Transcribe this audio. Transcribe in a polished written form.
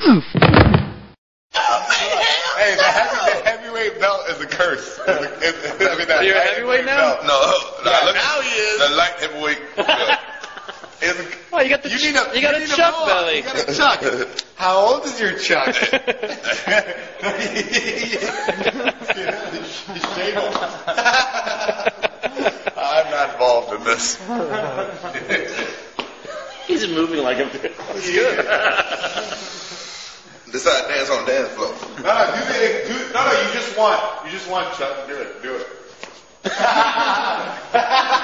Hey, the heavyweight belt is a curse. You're a heavyweight now? No, now he is. The light heavyweight belt. Oh, you got the you got a chuck belly. You got a chuck. How old is your chuck? I'm not involved in this. He's moving like a bit. That's good. Decide dance on the dance floor. No, you just want Chuck. Do it.